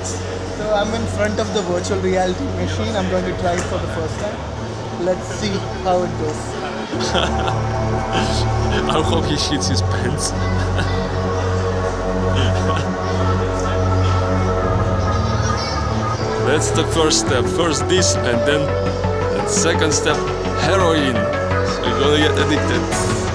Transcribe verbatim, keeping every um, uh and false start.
So I'm in front of the virtual reality machine. I'm going to try it for the first time. Let's see how it goes. I hope he shits his pants. That's the first step. First this, and then the second step, heroin. So you're gonna get addicted.